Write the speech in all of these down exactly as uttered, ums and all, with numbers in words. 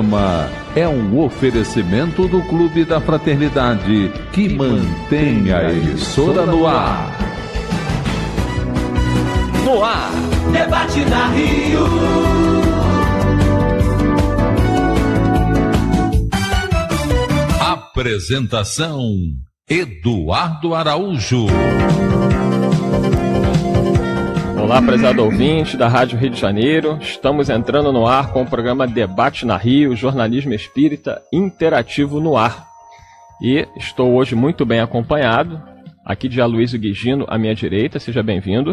programa é um oferecimento do Clube da Fraternidade, que mantém a emissora no ar. No ar, Debate na Rio. Apresentação: Eduardo Araújo. Olá, prezado ouvinte da Rádio Rio de Janeiro. Estamos entrando no ar com o programa Debate na Rio, jornalismo espírita interativo no ar. E estou hoje muito bem acompanhado. Aqui de Aloysio Guigino, à minha direita, seja bem-vindo.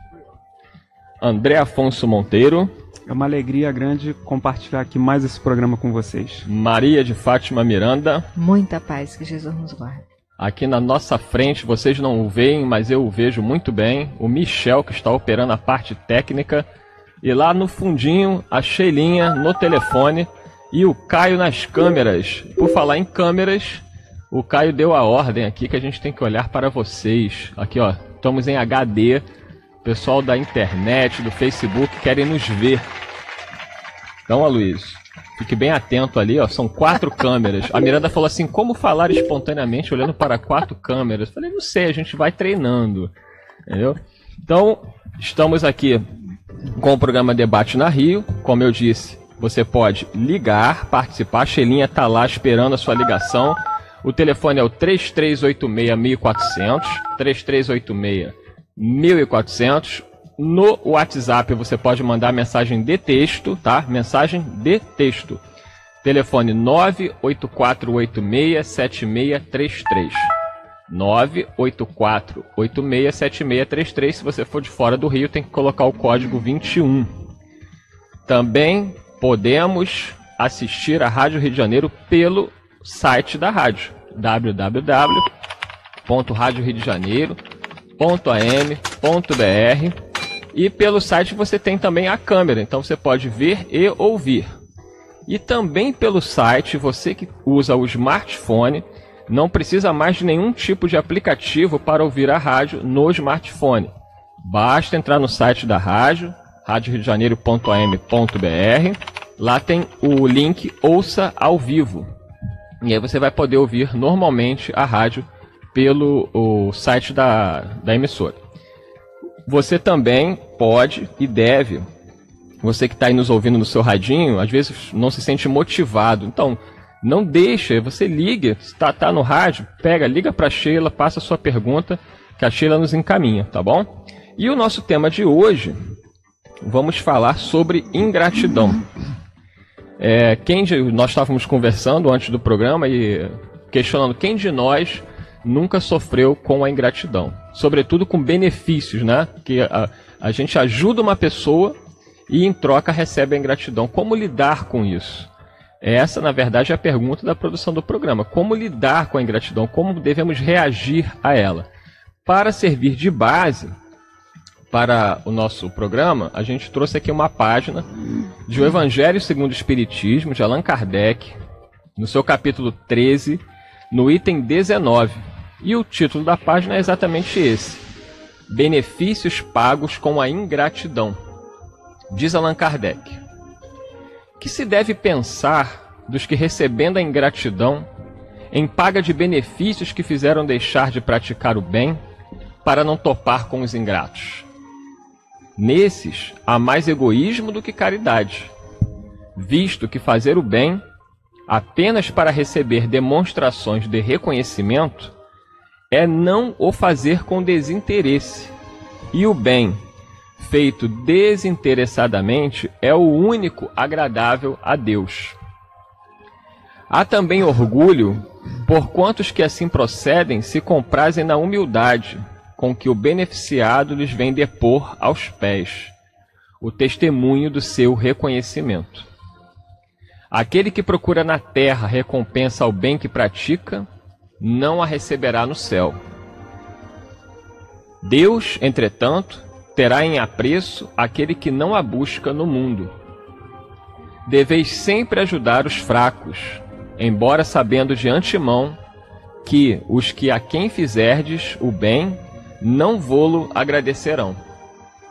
André Afonso Monteiro. É uma alegria grande compartilhar aqui mais esse programa com vocês. Maria de Fátima Miranda. Muita paz, que Jesus nos guarde. Aqui na nossa frente, vocês não o veem, mas eu o vejo muito bem, o Michel, que está operando a parte técnica. E lá no fundinho, a Sheilinha no telefone e o Caio nas câmeras. Por falar em câmeras, o Caio deu a ordem aqui que a gente tem que olhar para vocês. Aqui, ó, estamos em H D. O pessoal da internet, do Facebook, querem nos ver. Então, Aloysio, fique bem atento ali, ó, são quatro câmeras. A Miranda falou assim, como falar espontaneamente olhando para quatro câmeras? Eu falei, não sei, a gente vai treinando, entendeu? Então, estamos aqui com o programa Debate na Rio. Como eu disse, você pode ligar, participar. A Sheilinha está lá esperando a sua ligação. O telefone é o três três oito seis, mil e quatrocentos, três três oito seis, mil e quatrocentos. No WhatsApp você pode mandar mensagem de texto, tá? Mensagem de texto. Telefone nove oito quatro oito seis, sete seis três três. nove oito quatro oito seis, sete seis três três. Se você for de fora do Rio, tem que colocar o código vinte e um. Também podemos assistir a Rádio Rio de Janeiro pelo site da rádio, w w w ponto rádio rio de janeiro ponto a m ponto b r. E pelo site você tem também a câmera, então você pode ver e ouvir. E também pelo site, você que usa o smartphone, não precisa mais de nenhum tipo de aplicativo para ouvir a rádio no smartphone. Basta entrar no site da rádio, rádio rio de janeiro ponto a m ponto b r. Lá tem o link Ouça ao Vivo. E aí você vai poder ouvir normalmente a rádio pelo o site da, da emissora. Você também pode e deve, você que está aí nos ouvindo no seu radinho, às vezes não se sente motivado. Então, não deixa, você liga, está tá no rádio, pega, liga para a Sheila, passa a sua pergunta, que a Sheila nos encaminha, tá bom? E o nosso tema de hoje, vamos falar sobre ingratidão. É, quem de, nós estávamos conversando antes do programa e questionando quem de nós nunca sofreu com a ingratidão, sobretudo com benefícios, né? Que a, a gente ajuda uma pessoa e em troca recebe a ingratidão. Como lidar com isso? Essa, na verdade, é a pergunta da produção do programa. Como lidar com a ingratidão? Como devemos reagir a ela? Para servir de base para o nosso programa, a gente trouxe aqui uma página de O Evangelho segundo o Espiritismo, de Allan Kardec, no seu capítulo treze, no item dezenove. E o título da página é exatamente esse: Benefícios pagos com a ingratidão. Diz Allan Kardec: que se deve pensar dos que, recebendo a ingratidão, em paga de benefícios que fizeram deixar de praticar o bem, para não topar com os ingratos? Nesses há mais egoísmo do que caridade, visto que fazer o bem apenas para receber demonstrações de reconhecimento é não o fazer com desinteresse, e o bem feito desinteressadamente é o único agradável a Deus. Há também orgulho, por quantos que assim procedem se comprazem na humildade com que o beneficiado lhes vem depor aos pés o testemunho do seu reconhecimento. Aquele que procura na terra recompensa ao bem que pratica, não a receberá no céu. Deus, entretanto, terá em apreço aquele que não a busca no mundo. Deveis sempre ajudar os fracos, embora sabendo de antemão que os que a quem fizerdes o bem não vô-lo agradecerão.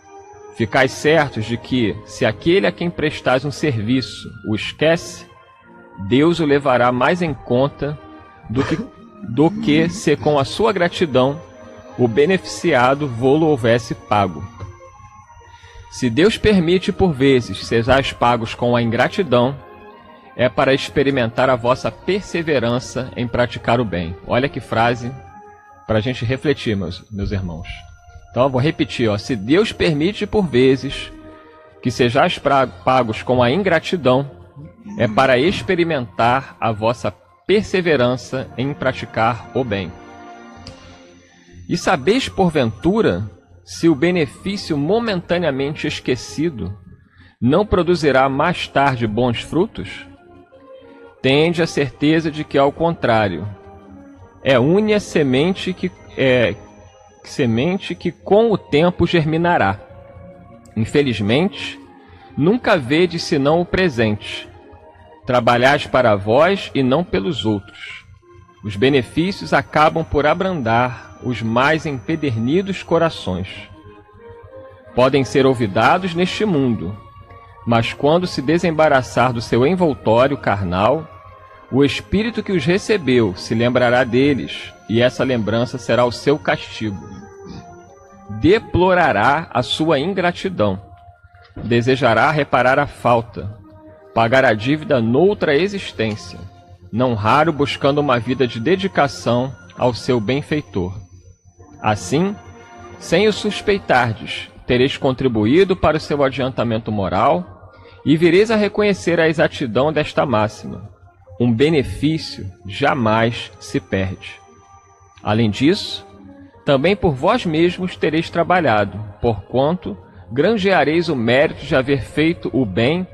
Ficais certos de que, se aquele a quem prestais um serviço o esquece, Deus o levará mais em conta do que, do que se com a sua gratidão o beneficiado vô-lo houvesse pago. Se Deus permite por vezes sejais pagos com a ingratidão, é para experimentar a vossa perseverança em praticar o bem. Olha que frase para a gente refletir, meus, meus irmãos. Então eu vou repetir, ó. Se Deus permite por vezes que sejais pagos com a ingratidão, é para experimentar a vossa perseverança em praticar o bem. E sabeis porventura se o benefício momentaneamente esquecido não produzirá mais tarde bons frutos? Tende a certeza de que, ao contrário, é única semente que, é, semente que com o tempo germinará. Infelizmente, nunca vedes senão o presente. Trabalhais para vós e não pelos outros. Os benefícios acabam por abrandar os mais empedernidos corações. Podem ser olvidados neste mundo, mas quando se desembaraçar do seu envoltório carnal, o Espírito que os recebeu se lembrará deles, e essa lembrança será o seu castigo. Deplorará a sua ingratidão, desejará reparar a falta, pagar a dívida noutra existência, não raro buscando uma vida de dedicação ao seu benfeitor. Assim, sem o suspeitardes, tereis contribuído para o seu adiantamento moral e vireis a reconhecer a exatidão desta máxima. Um benefício jamais se perde. Além disso, também por vós mesmos tereis trabalhado, porquanto granjeareis o mérito de haver feito o bem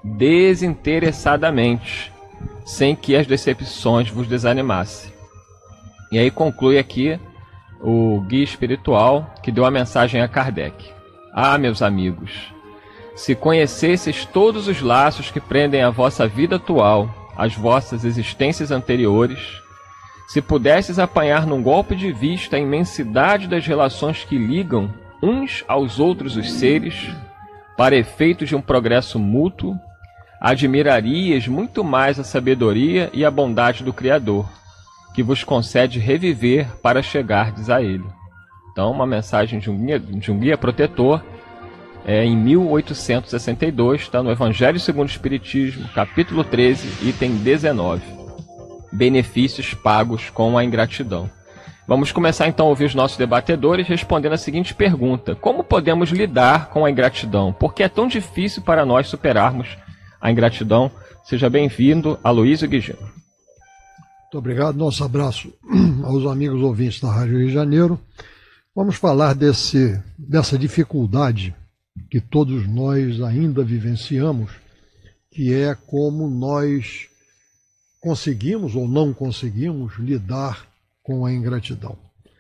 desinteressadamente, sem que as decepções vos desanimassem. E aí conclui aqui o guia espiritual que deu a mensagem a Kardec. Ah, meus amigos, se conhecesseis todos os laços que prendem a vossa vida atual, as vossas existências anteriores, se pudesses apanhar num golpe de vista a imensidade das relações que ligam uns aos outros os seres, para efeitos de um progresso mútuo, admirarias muito mais a sabedoria e a bondade do Criador, que vos concede reviver para chegardes a Ele. Então, uma mensagem de um guia, de um guia protetor, é, em mil oitocentos e sessenta e dois, está no Evangelho segundo o Espiritismo, capítulo treze, item dezenove. Benefícios pagos com a ingratidão. Vamos começar então a ouvir os nossos debatedores respondendo a seguinte pergunta: como podemos lidar com a ingratidão? Por que é tão difícil para nós superarmos a ingratidão? Seja bem-vindo, Aloysio Guigino. Muito obrigado. Nosso abraço aos amigos ouvintes da Rádio Rio de Janeiro. Vamos falar desse, dessa dificuldade que todos nós ainda vivenciamos, que é como nós conseguimos ou não conseguimos lidar com a ingratidão.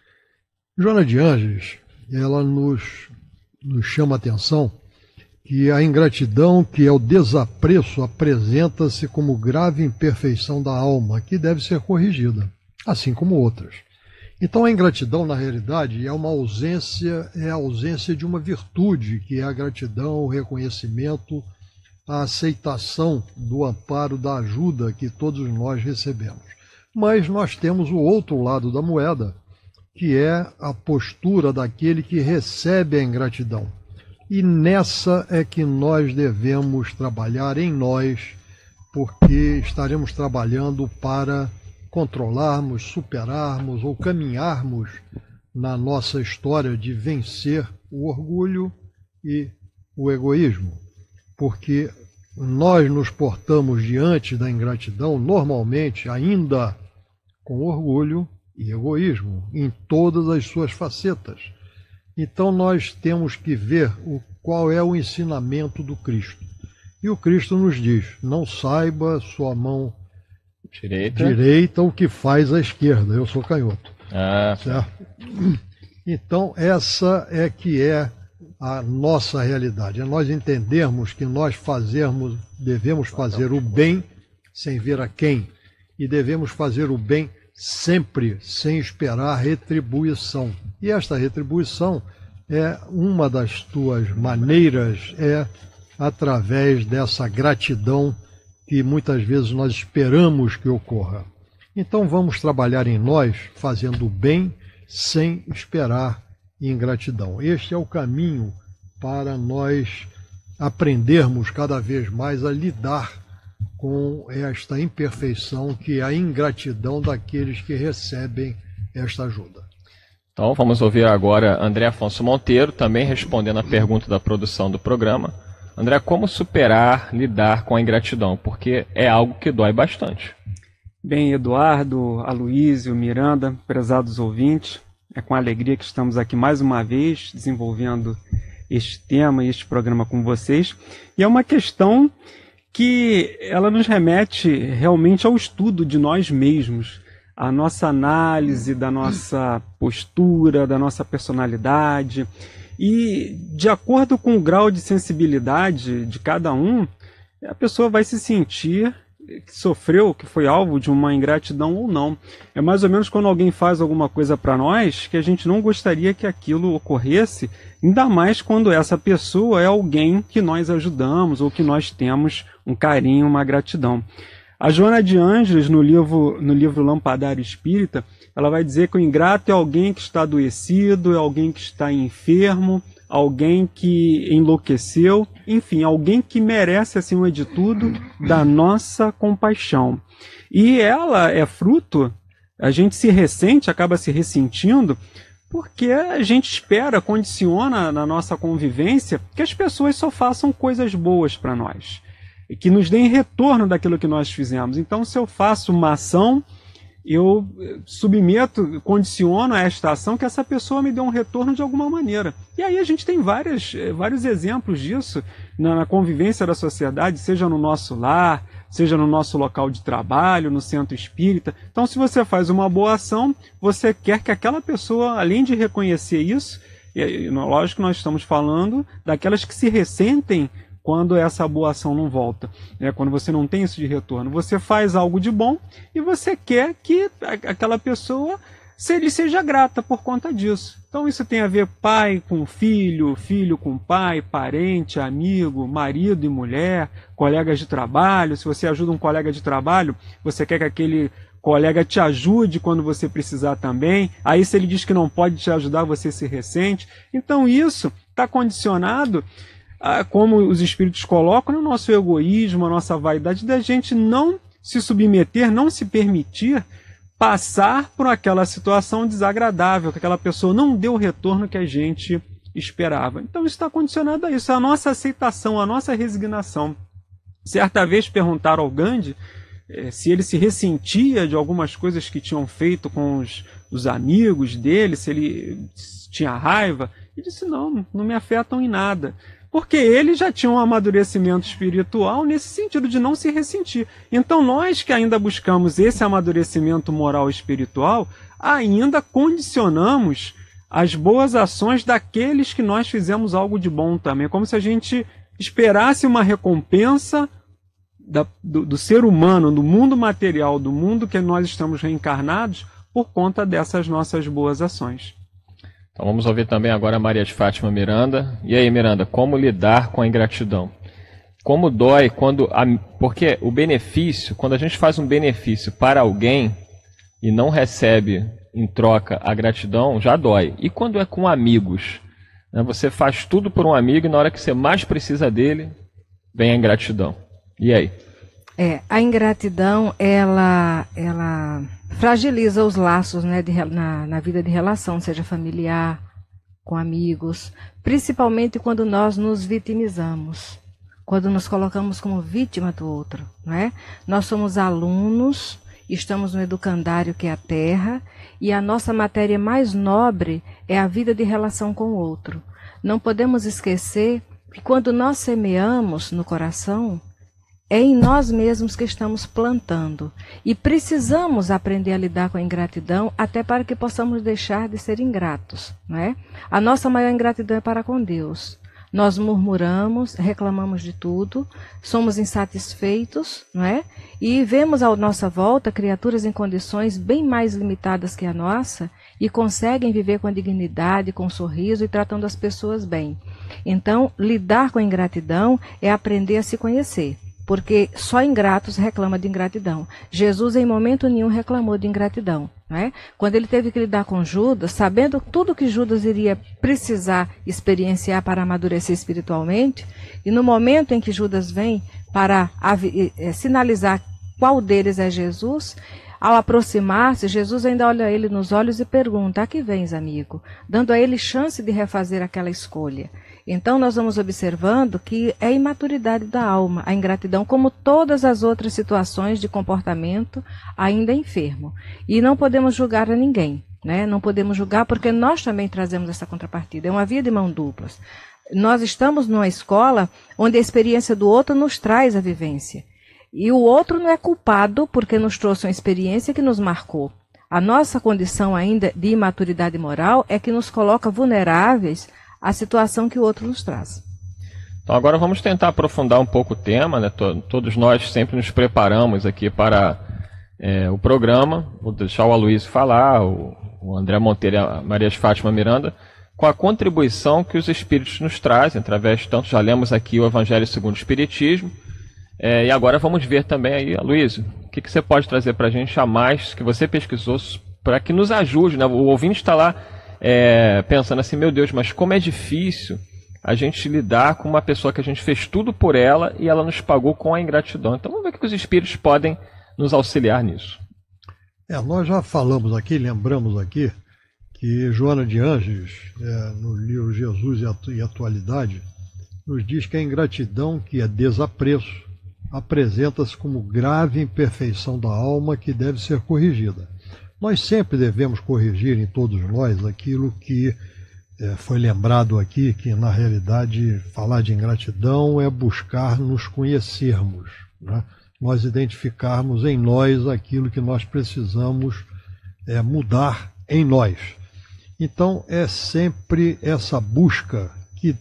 Joana de Ângeles, ela nos, nos chama a atenção que a ingratidão, que é o desapreço, apresenta-se como grave imperfeição da alma, que deve ser corrigida, assim como outras. Então a ingratidão, na realidade, é uma ausência, é a ausência de uma virtude, que é a gratidão, o reconhecimento, a aceitação do amparo, da ajuda que todos nós recebemos. Mas nós temos o outro lado da moeda, que é a postura daquele que recebe a ingratidão. E nessa é que nós devemos trabalhar em nós, porque estaremos trabalhando para controlarmos, superarmos ou caminharmos na nossa história de vencer o orgulho e o egoísmo. Porque nós nos portamos diante da ingratidão, normalmente, ainda com orgulho e egoísmo, em todas as suas facetas. Então nós temos que ver o, qual é o ensinamento do Cristo. E o Cristo nos diz: não saiba sua mão direita, direita o que faz a esquerda. Eu sou canhoto. Ah, certo? Então essa é que é a nossa realidade. É nós entendermos que nós fazermos, devemos fazer o bem sem ver a quem. E devemos fazer o bem sempre, sem esperar retribuição. E esta retribuição é uma das tuas maneiras, é através dessa gratidão que muitas vezes nós esperamos que ocorra. Então vamos trabalhar em nós fazendo o bem sem esperar ingratidão. Este é o caminho para nós aprendermos cada vez mais a lidar com esta imperfeição que é a ingratidão daqueles que recebem esta ajuda. Então vamos ouvir agora André Afonso Monteiro, também respondendo a pergunta da produção do programa. André, como superar, lidar com a ingratidão? Porque é algo que dói bastante. Bem, Eduardo, Aloísio, Miranda, prezados ouvintes, é com alegria que estamos aqui mais uma vez desenvolvendo este tema e este programa com vocês. E é uma questão que ela nos remete realmente ao estudo de nós mesmos, a nossa análise da nossa postura, da nossa personalidade. E de acordo com o grau de sensibilidade de cada um, a pessoa vai se sentir que sofreu, que foi alvo de uma ingratidão ou não. É mais ou menos quando alguém faz alguma coisa para nós que a gente não gostaria que aquilo ocorresse, ainda mais quando essa pessoa é alguém que nós ajudamos ou que nós temos um carinho, uma gratidão. A Joana de Ângeles, no livro, no livro Lampadário Espírita, ela vai dizer que o ingrato é alguém que está adoecido, é alguém que está enfermo, alguém que enlouqueceu, enfim, alguém que merece, acima de tudo, da nossa compaixão. E ela é fruto, a gente se ressente, acaba se ressentindo, porque a gente espera, condiciona na nossa convivência que as pessoas só façam coisas boas para nós, e que nos deem retorno daquilo que nós fizemos. Então, se eu faço uma ação, eu submeto, condiciono a esta ação que essa pessoa me dê um retorno de alguma maneira. E aí a gente tem várias, vários exemplos disso na, na convivência da sociedade, seja no nosso lar, seja no nosso local de trabalho, no centro espírita. Então, se você faz uma boa ação, você quer que aquela pessoa, além de reconhecer isso, e lógico que nós estamos falando daquelas que se ressentem quando essa boa ação não volta, né? Quando você não tem isso de retorno. Você faz algo de bom e você quer que aquela pessoa se lhe seja grata por conta disso. Então isso tem a ver pai com filho, filho com pai, parente, amigo, marido e mulher, colegas de trabalho. Se você ajuda um colega de trabalho, você quer que aquele colega te ajude quando você precisar também. Aí se ele diz que não pode te ajudar, você se ressente. Então isso está condicionado, como os espíritos colocam, no nosso egoísmo, a nossa vaidade, da gente não se submeter, não se permitir passar por aquela situação desagradável, que aquela pessoa não deu o retorno que a gente esperava. Então isso está condicionado a isso, a nossa aceitação, a nossa resignação. Certa vez perguntaram ao Gandhi eh, se ele se ressentia de algumas coisas que tinham feito com os, os amigos dele, se ele tinha raiva. Ele disse, não, não me afetam em nada. Porque ele já tinha um amadurecimento espiritual nesse sentido de não se ressentir. Então nós que ainda buscamos esse amadurecimento moral e espiritual, ainda condicionamos as boas ações daqueles que nós fizemos algo de bom também. Como se a gente esperasse uma recompensa da, do, do ser humano, do mundo material, do mundo que nós estamos reencarnados, por conta dessas nossas boas ações. Então vamos ouvir também agora a Maria de Fátima Miranda. E aí, Miranda, como lidar com a ingratidão? Como dói quando... A... Porque o benefício, quando a gente faz um benefício para alguém e não recebe em troca a gratidão, já dói. E quando é com amigos? Né? Você faz tudo por um amigo e na hora que você mais precisa dele, vem a ingratidão. E aí? É, a ingratidão, ela... ela... fragiliza os laços, né, de, na, na vida de relação, seja familiar, com amigos, principalmente quando nós nos vitimizamos, quando nos colocamos como vítima do outro, não é? Nós somos alunos, estamos no educandário que é a Terra, e a nossa matéria mais nobre é a vida de relação com o outro. Não podemos esquecer que quando nós semeamos no coração, é em nós mesmos que estamos plantando. E precisamos aprender a lidar com a ingratidão até para que possamos deixar de ser ingratos, não é? A nossa maior ingratidão é para com Deus. Nós murmuramos, reclamamos de tudo, somos insatisfeitos, não é? E vemos à nossa volta criaturas em condições bem mais limitadas que a nossa e conseguem viver com dignidade, com sorriso e tratando as pessoas bem. Então, lidar com a ingratidão é aprender a se conhecer. porque só ingratos reclamam de ingratidão. Jesus em momento nenhum reclamou de ingratidão. Né? Quando ele teve que lidar com Judas, sabendo tudo que Judas iria precisar experienciar para amadurecer espiritualmente, e no momento em que Judas vem para é, sinalizar qual deles é Jesus, ao aproximar-se, Jesus ainda olha ele nos olhos e pergunta: a que vens, amigo? Dando a ele chance de refazer aquela escolha. Então nós vamos observando que é a imaturidade da alma, a ingratidão, como todas as outras situações de comportamento ainda enfermo. E não podemos julgar a ninguém, né? Não podemos julgar porque nós também trazemos essa contrapartida. É uma via de mão duplas. Nós estamos numa escola onde a experiência do outro nos traz a vivência. E o outro não é culpado porque nos trouxe uma experiência que nos marcou. A nossa condição ainda de imaturidade moral é que nos coloca vulneráveis à situação que o outro nos traz. Então agora vamos tentar aprofundar um pouco o tema, né? Todos nós sempre nos preparamos aqui para é, o programa. Vou deixar o Aloysio falar, o, o André Monteiro e a Maria de Fátima Miranda, com a contribuição que os Espíritos nos trazem, através, tanto já lemos aqui o Evangelho segundo o Espiritismo, é, e agora vamos ver também aí, Aloysio, o que, que você pode trazer para a gente a mais, que você pesquisou, para que nos ajude, né? O ouvinte está lá É, pensando assim, meu Deus, mas como é difícil a gente lidar com uma pessoa que a gente fez tudo por ela e ela nos pagou com a ingratidão. Então vamos ver o que os espíritos podem nos auxiliar nisso. É, nós já falamos aqui, lembramos aqui, que Joana de Ângeles, é, no livro Jesus e a Atualidade, nos diz que a ingratidão, que é desapreço, apresenta-se como grave imperfeição da alma que deve ser corrigida. Nós sempre devemos corrigir em todos nós aquilo que é, foi lembrado aqui, que na realidade falar de ingratidão é buscar nos conhecermos, né? Nós identificarmos em nós aquilo que nós precisamos é, mudar em nós. Então é sempre essa busca que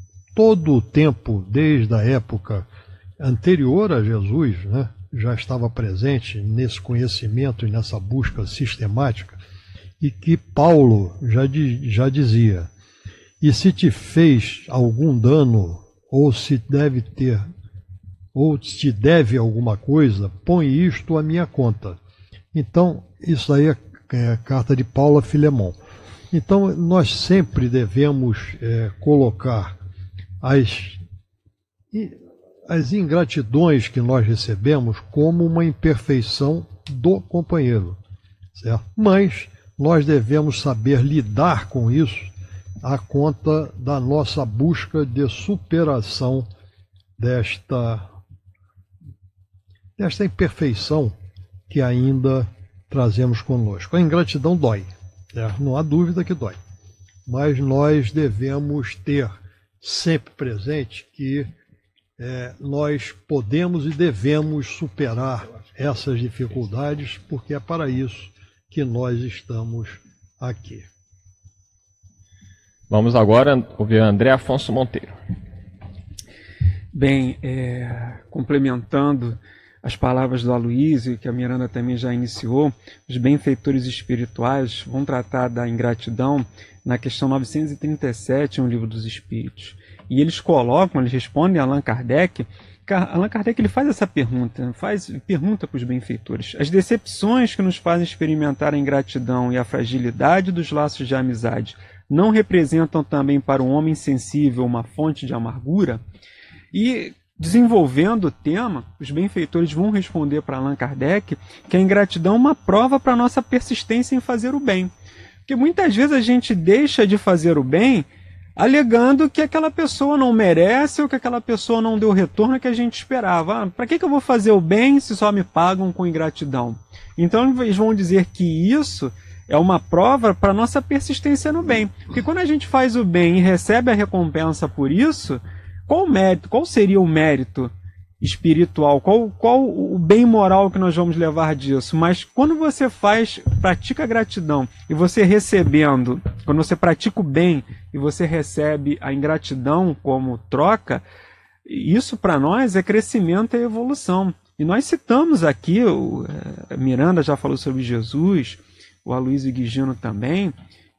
todo o tempo, desde a época anterior a Jesus, né, já estava presente nesse conhecimento e nessa busca sistemática, e que Paulo já, já dizia: e se te fez algum dano, ou se deve ter, ou te deve alguma coisa, põe isto à minha conta. Então, isso aí é, é a carta de Paulo a Filemão. Então, nós sempre devemos é, colocar as... as ingratidões que nós recebemos como uma imperfeição do companheiro, certo? Mas nós devemos saber lidar com isso à conta da nossa busca de superação desta, desta imperfeição que ainda trazemos conosco. A ingratidão dói, certo? Não há dúvida que dói, mas nós devemos ter sempre presente que É, nós podemos e devemos superar essas dificuldades, porque é para isso que nós estamos aqui. Vamos agora ouvir André Afonso Monteiro. Bem, é, complementando as palavras do Aloysio, que a Miranda também já iniciou, os benfeitores espirituais vão tratar da ingratidão na questão novecentos e trinta e sete, no Livro dos Espíritos. E eles colocam, eles respondem a Allan Kardec. Allan Kardec ele faz essa pergunta, faz pergunta para os benfeitores: as decepções que nos fazem experimentar a ingratidão e a fragilidade dos laços de amizade não representam também para um homem sensível uma fonte de amargura? E, desenvolvendo o tema, os benfeitores vão responder para Allan Kardec que a ingratidão é uma prova para a nossa persistência em fazer o bem. Porque muitas vezes a gente deixa de fazer o bem alegando que aquela pessoa não merece ou que aquela pessoa não deu o retorno que a gente esperava. Ah, para que, que eu vou fazer o bem se só me pagam com ingratidão? Então eles vão dizer que isso é uma prova para a nossa persistência no bem. Porque quando a gente faz o bem e recebe a recompensa por isso, qual o mérito? Qual seria o mérito espiritual? Qual, qual o bem moral que nós vamos levar disso? Mas quando você faz, pratica a gratidão e você recebendo, quando você pratica o bem e você recebe a ingratidão como troca, isso para nós é crescimento e evolução. E nós citamos aqui, o Miranda já falou sobre Jesus, o Aloysio Guigino também,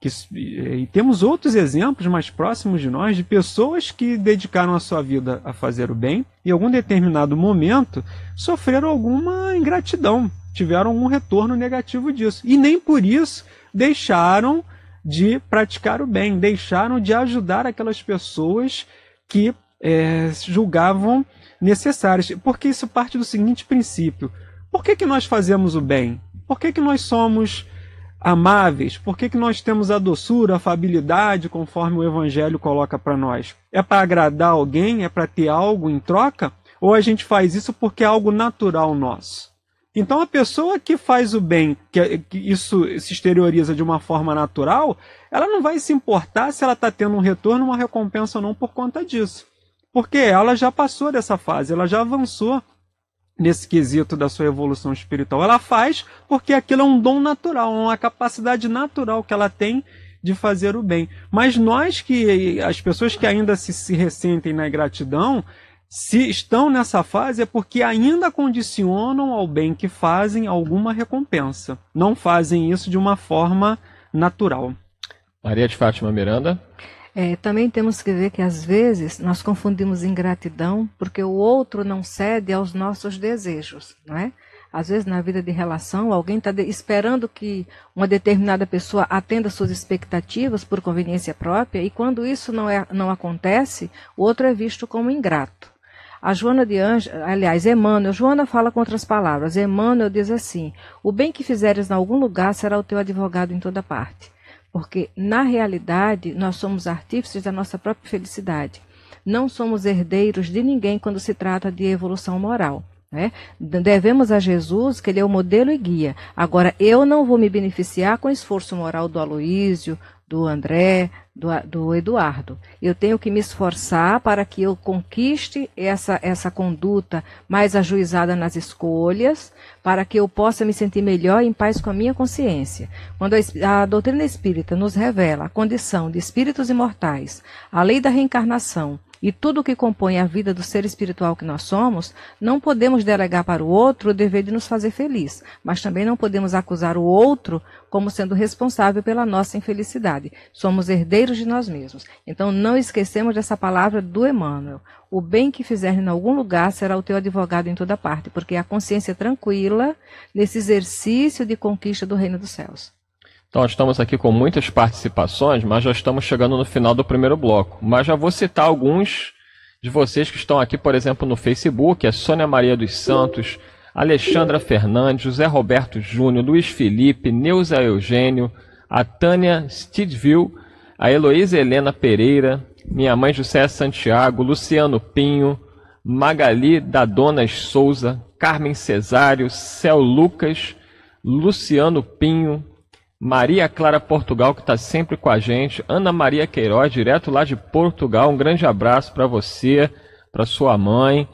Que, e temos outros exemplos mais próximos de nós, de pessoas que dedicaram a sua vida a fazer o bem e em algum determinado momento sofreram alguma ingratidão, tiveram algum retorno negativo disso. E nem por isso deixaram de praticar o bem, deixaram de ajudar aquelas pessoas que é, julgavam necessárias. Porque isso parte do seguinte princípio: por que que nós fazemos o bem? Por que que nós somos amáveis? Por que que nós temos a doçura, a afabilidade, conforme o Evangelho coloca para nós? É para agradar alguém? É para ter algo em troca? Ou a gente faz isso porque é algo natural nosso? Então a pessoa que faz o bem, que, que isso se exterioriza de uma forma natural, ela não vai se importar se ela está tendo um retorno, uma recompensa ou não por conta disso. Porque ela já passou dessa fase, ela já avançou nesse quesito da sua evolução espiritual. Ela faz porque aquilo é um dom natural, uma capacidade natural que ela tem de fazer o bem. Mas nós que, as pessoas que ainda se, se ressentem na ingratidão, se estão nessa fase é porque ainda condicionam ao bem que fazem alguma recompensa. Não fazem isso de uma forma natural. Maria de Fátima Miranda. É, também temos que ver que às vezes nós confundimos ingratidão porque o outro não cede aos nossos desejos, não é? Às vezes na vida de relação alguém está esperando que uma determinada pessoa atenda suas expectativas por conveniência própria e quando isso não, é, não acontece, o outro é visto como ingrato. A Joana de Anjos, aliás, Emmanuel, Joana fala com outras palavras, Emmanuel diz assim: o bem que fizeres em algum lugar será o teu advogado em toda parte. Porque, na realidade, nós somos artífices da nossa própria felicidade. Não somos herdeiros de ninguém quando se trata de evolução moral. Né? Devemos a Jesus, que ele é o modelo e guia. Agora, eu não vou me beneficiar com o esforço moral do Aloísio, do André, do, do Eduardo. Eu tenho que me esforçar para que eu conquiste essa, essa conduta mais ajuizada nas escolhas, para que eu possa me sentir melhor e em paz com a minha consciência. Quando a, a doutrina espírita nos revela a condição de espíritos imortais, a lei da reencarnação, e tudo o que compõe a vida do ser espiritual que nós somos, não podemos delegar para o outro o dever de nos fazer feliz, mas também não podemos acusar o outro como sendo responsável pela nossa infelicidade. Somos herdeiros de nós mesmos. Então não esquecemos dessa palavra do Emmanuel. O bem que fizer em algum lugar será o teu advogado em toda parte, porque é a consciência tranquila nesse exercício de conquista do reino dos céus. Então, estamos aqui com muitas participações, mas já estamos chegando no final do primeiro bloco. Mas já vou citar alguns de vocês que estão aqui, por exemplo, no Facebook, a Sônia Maria dos Santos, Alexandra Fernandes, José Roberto Júnior, Luiz Felipe, Neuza Eugênio, a Tânia Stidville, a Heloísa Helena Pereira, minha mãe José Santiago, Luciano Pinho, Magali Dadonas Souza, Carmen Cesário, Céu Lucas, Luciano Pinho, Maria Clara Portugal, que está sempre com a gente, Ana Maria Queiroz, direto lá de Portugal, um grande abraço para você, para sua mãe,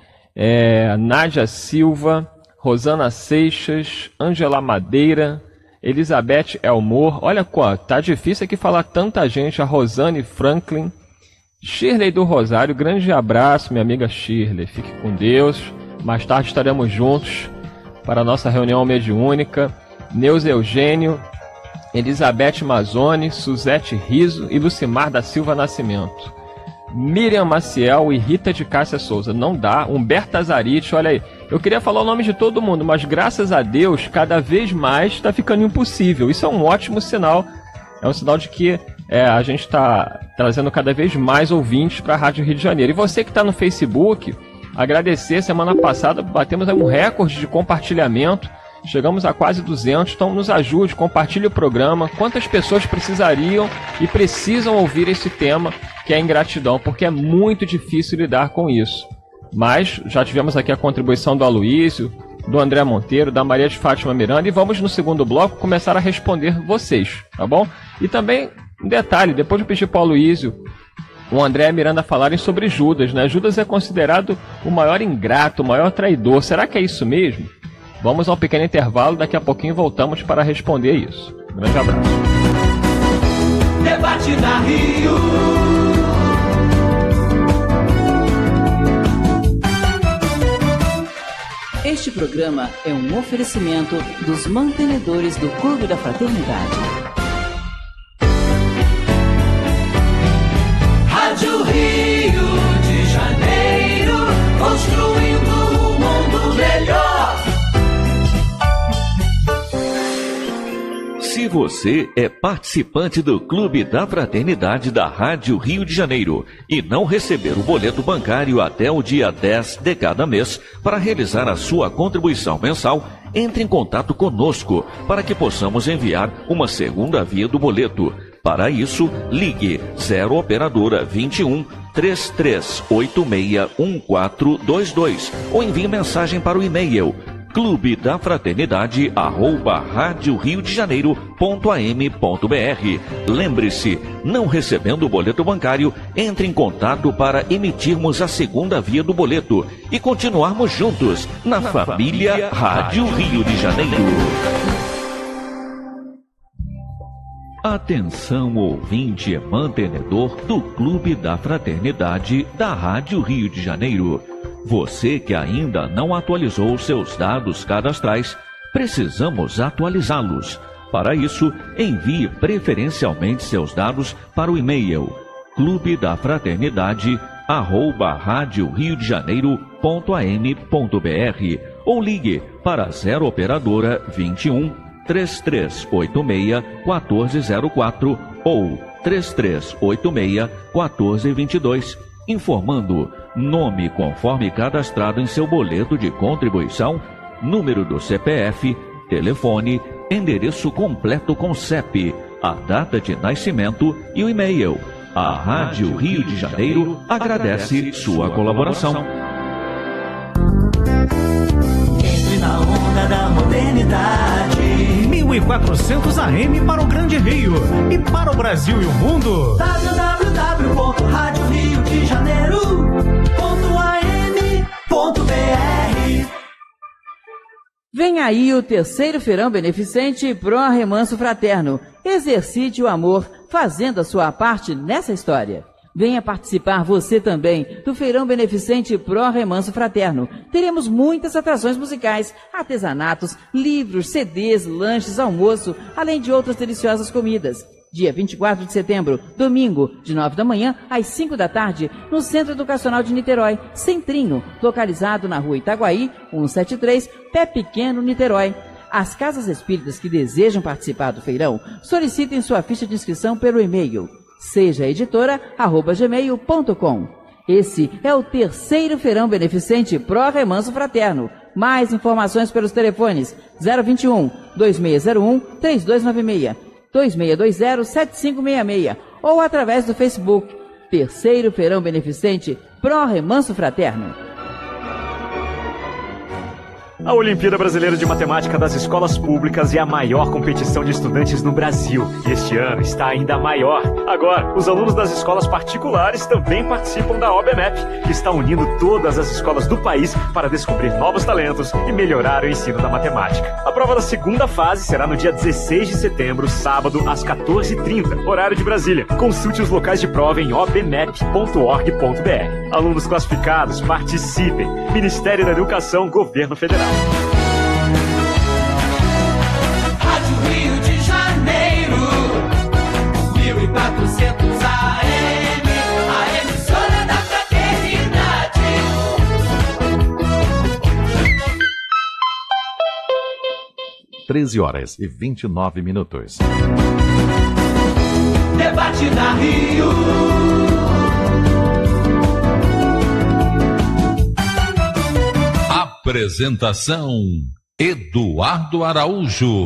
é, Nádia Silva, Rosana Seixas, Ângela Madeira, Elizabeth Elmor, olha, tá difícil aqui falar tanta gente, a Rosane Franklin, Shirley do Rosário, grande abraço, minha amiga Shirley, fique com Deus, mais tarde estaremos juntos para a nossa reunião mediúnica, Neuza Eugênio, Elizabeth Mazzoni, Suzete Riso e Lucimar da Silva Nascimento. Miriam Maciel e Rita de Cássia Souza. Não dá. Humberto Azarite, olha aí. Eu queria falar o nome de todo mundo, mas graças a Deus, cada vez mais está ficando impossível. Isso é um ótimo sinal. É um sinal de que é, a gente está trazendo cada vez mais ouvintes para a Rádio Rio de Janeiro. E você que está no Facebook, agradecer. Semana passada batemos um recorde de compartilhamento. Chegamos a quase duzentos, então nos ajude, compartilhe o programa. Quantas pessoas precisariam e precisam ouvir esse tema, que é a ingratidão, porque é muito difícil lidar com isso. Mas já tivemos aqui a contribuição do Aloísio, do André Monteiro, da Maria de Fátima Miranda, e vamos no segundo bloco começar a responder vocês, tá bom? E também, um detalhe, depois de pedir para o Aloísio, o André e a Miranda falarem sobre Judas, né? Judas é considerado o maior ingrato, o maior traidor. Será que é isso mesmo? Vamos a um pequeno intervalo, daqui a pouquinho voltamos para responder isso. Um grande abraço. Debate na Rio. Este programa é um oferecimento dos mantenedores do Clube da Fraternidade. você é participante do Clube da Fraternidade da Rádio Rio de Janeiro e não receber o boleto bancário até o dia dez de cada mês para realizar a sua contribuição mensal, entre em contato conosco para que possamos enviar uma segunda via do boleto. Para isso, ligue zero operadora vinte e um, três três oito seis, um quatro dois dois ou envie mensagem para o e-mail clube da fraternidade arroba rádio rio de janeiro ponto a m ponto b r. Lembre-se, não recebendo o boleto bancário, entre em contato para emitirmos a segunda via do boleto e continuarmos juntos na, na família, família Rádio Rio de Janeiro. Atenção, ouvinte e mantenedor do Clube da Fraternidade da Rádio Rio de Janeiro. Você que ainda não atualizou seus dados cadastrais, precisamos atualizá-los. Para isso, envie preferencialmente seus dados para o e-mail clube da fraternidade arroba rádio rio de janeiro ponto a m ponto b r ou ligue para zero operadora vinte e um, três três oito seis, quatro zero quatro ou três três oito seis, quatro dois dois, informando nome conforme cadastrado em seu boleto de contribuição, número do C P F, telefone, endereço completo com C E P, a data de nascimento e o e-mail. A Rádio Rio de Janeiro agradece sua colaboração. Entre na onda da modernidade. mil e quatrocentos A M para o Grande Rio e para o Brasil e o mundo. w w w ponto rádio rio de janeiro ponto a m ponto b r. Vem aí o terceiro feirão beneficente Pro Remanso Fraterno. Exercite o amor, fazendo a sua parte nessa história. Venha participar você também do Feirão Beneficente Pro Remanso Fraterno. Teremos muitas atrações musicais, artesanatos, livros, C Ds, lanches, almoço, além de outras deliciosas comidas. Dia vinte e quatro de setembro, domingo, de nove da manhã às cinco da tarde, no Centro Educacional de Niterói, Centrinho, localizado na rua Itaguaí, cento e setenta e três, Pé Pequeno, Niterói. As casas espíritas que desejam participar do feirão, solicitem sua ficha de inscrição pelo e-mail seja editora arroba gmail ponto com. Esse é o terceiro feirão beneficente Pro Remanso Fraterno. Mais informações pelos telefones zero vinte e um, dois seis zero um, três dois nove seis, dois seis dois zero, sete cinco seis seis ou através do Facebook Terceiro Feirão Beneficente Pro Remanso Fraterno. A Olimpíada Brasileira de Matemática das Escolas Públicas é a maior competição de estudantes no Brasil. E este ano está ainda maior. Agora, os alunos das escolas particulares também participam da O B M E P, que está unindo todas as escolas do país para descobrir novos talentos e melhorar o ensino da matemática. A prova da segunda fase será no dia dezesseis de setembro, sábado, às quatorze e trinta, horário de Brasília. Consulte os locais de prova em o b m e p ponto org ponto b r. Alunos classificados, participem. Ministério da Educação, Governo Federal. Rádio Rio de Janeiro, mil e quatrocentos A M, a emissora da fraternidade. treze horas e vinte e nove minutos. Debate na Rio. Apresentação Eduardo Araújo.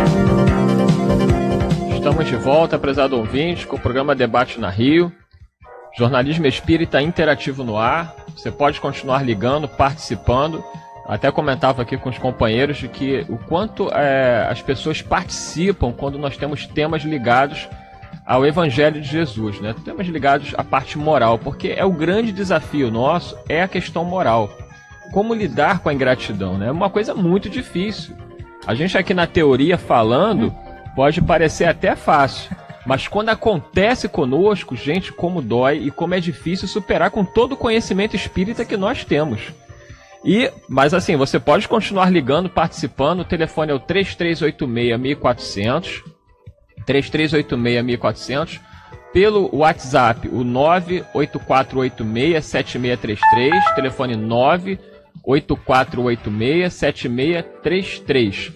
Estamos de volta, prezado ouvinte, com o programa Debate na Rio. Jornalismo espírita interativo no ar. Você pode continuar ligando, participando. Até comentava aqui com os companheiros de que o quanto é, as pessoas participam quando nós temos temas ligados ao Evangelho de Jesus, né? Temas ligados à parte moral, porque é o grande desafio nosso, é a questão moral. Como lidar com a ingratidão, né? É uma coisa muito difícil. A gente aqui na teoria falando pode parecer até fácil, mas quando acontece conosco, gente, como dói e como é difícil superar com todo o conhecimento espírita que nós temos. E, mas assim, você pode continuar ligando, participando. O telefone é o três três oito seis, mil e quatrocentos, três três oito seis, mil e quatrocentos. Pelo WhatsApp, o nove oito quatro oito seis, sete seis três três, telefone nove oito quatro oito seis, sete seis três três.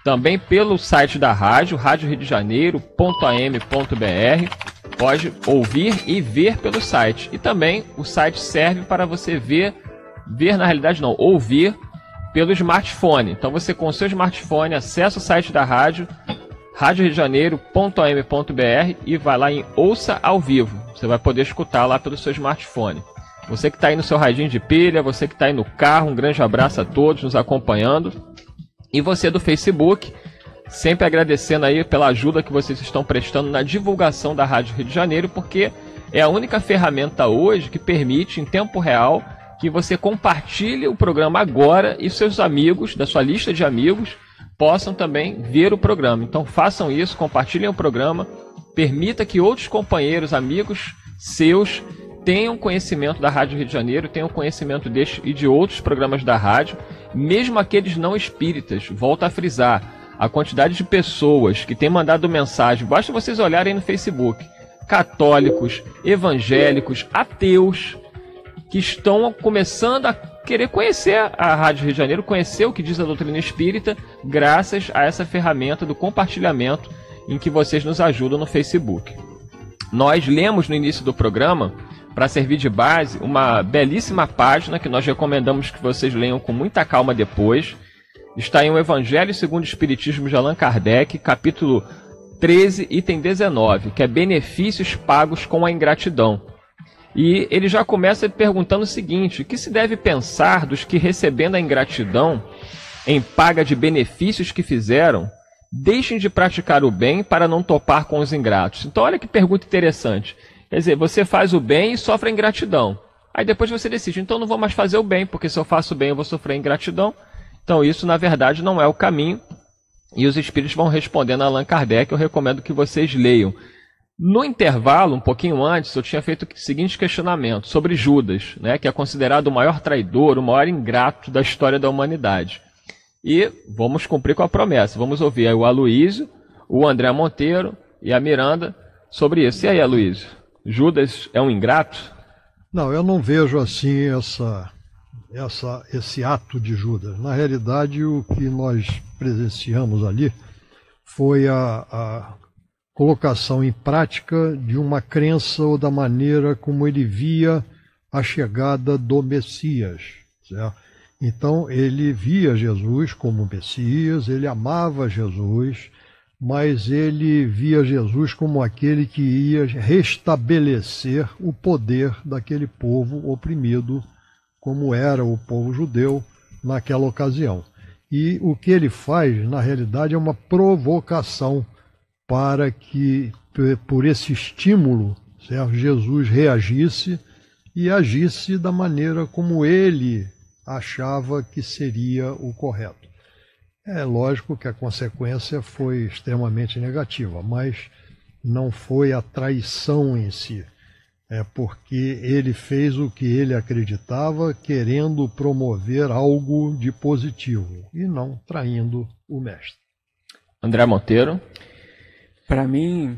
também pelo site da rádio, rádio rio de janeiro ponto a m ponto b r. Pode ouvir e ver pelo site. E também o site serve para você ver, ver na realidade não, ouvir pelo smartphone. Então você com o seu smartphone acessa o site da rádio, rádio rio de janeiro ponto a m ponto b r, e vai lá em Ouça ao Vivo. Você vai poder escutar lá pelo seu smartphone. Você que está aí no seu radinho de pilha, você que está aí no carro, um grande abraço a todos nos acompanhando. E você do Facebook, sempre agradecendo aí pela ajuda que vocês estão prestando na divulgação da Rádio Rio de Janeiro, porque é a única ferramenta hoje que permite, em tempo real, que você compartilhe o programa agora e seus amigos, da sua lista de amigos, possam também ver o programa. Então façam isso, compartilhem o programa, permita que outros companheiros, amigos seus, tenham conhecimento da Rádio Rio de Janeiro, tenham conhecimento deste e de outros programas da rádio, mesmo aqueles não espíritas. Volto a frisar, a quantidade de pessoas que têm mandado mensagem, basta vocês olharem no Facebook, católicos, evangélicos, ateus, que estão começando a querer conhecer a Rádio Rio de Janeiro, conhecer o que diz a doutrina espírita, graças a essa ferramenta do compartilhamento em que vocês nos ajudam no Facebook. Nós lemos no início do programa, para servir de base, uma belíssima página que nós recomendamos que vocês leiam com muita calma depois. Está em O Evangelho segundo o Espiritismo de Allan Kardec, capítulo treze, item dezenove, que é benefícios pagos com a ingratidão. E ele já começa perguntando o seguinte: o que se deve pensar dos que, recebendo a ingratidão em paga de benefícios que fizeram, deixem de praticar o bem para não topar com os ingratos? Então olha que pergunta interessante. Quer dizer, você faz o bem e sofre a ingratidão. Aí depois você decide, então não vou mais fazer o bem, porque se eu faço o bem eu vou sofrer a ingratidão. Então isso, na verdade, não é o caminho. E os espíritos vão respondendo a Allan Kardec. Eu recomendo que vocês leiam. No intervalo, um pouquinho antes, eu tinha feito o seguinte questionamento sobre Judas, né, que é considerado o maior traidor, o maior ingrato da história da humanidade. E vamos cumprir com a promessa. Vamos ouvir aí o Aloísio, o André Monteiro e a Miranda sobre isso. E aí, Aloísio? Judas é um ingrato? Não, eu não vejo assim essa, essa, esse ato de Judas. Na realidade, o que nós presenciamos ali foi a, a colocação em prática de uma crença ou da maneira como ele via a chegada do Messias, certo? Então, ele via Jesus como Messias, ele amava Jesus, mas ele via Jesus como aquele que ia restabelecer o poder daquele povo oprimido, como era o povo judeu naquela ocasião. E o que ele faz, na realidade, é uma provocação para que, por esse estímulo, certo, Jesus reagisse e agisse da maneira como ele achava que seria o correto. É lógico que a consequência foi extremamente negativa, mas não foi a traição em si. É porque ele fez o que ele acreditava, querendo promover algo de positivo, e não traindo o mestre. André Monteiro. Para mim,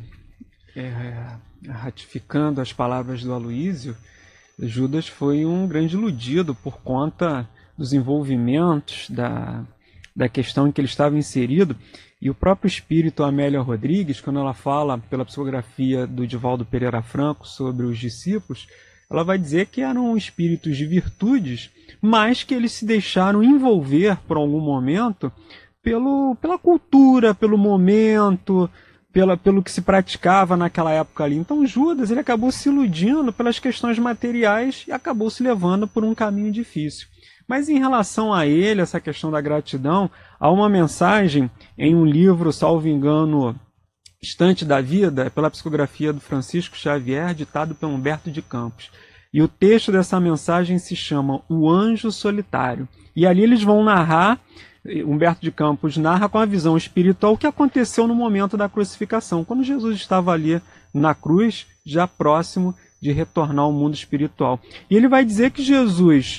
é, ratificando as palavras do Aloísio, Judas foi um grande iludido por conta dos envolvimentos, da... da questão em que ele estava inserido, e o próprio espírito Amélia Rodrigues, quando ela fala pela psicografia do Divaldo Pereira Franco sobre os discípulos, ela vai dizer que eram espíritos de virtudes, mas que eles se deixaram envolver por algum momento pelo, pela cultura, pelo momento, pela, pelo que se praticava naquela época ali. Então Judas ele acabou se iludindo pelas questões materiais e acabou se levando por um caminho difícil. Mas em relação a ele, essa questão da gratidão, há uma mensagem em um livro, salvo engano, Estante da Vida, pela psicografia do Francisco Xavier, ditado pelo Humberto de Campos. E o texto dessa mensagem se chama O Anjo Solitário. E ali eles vão narrar, Humberto de Campos narra com a visão espiritual o que aconteceu no momento da crucificação, quando Jesus estava ali na cruz, já próximo de retornar ao mundo espiritual. E ele vai dizer que Jesus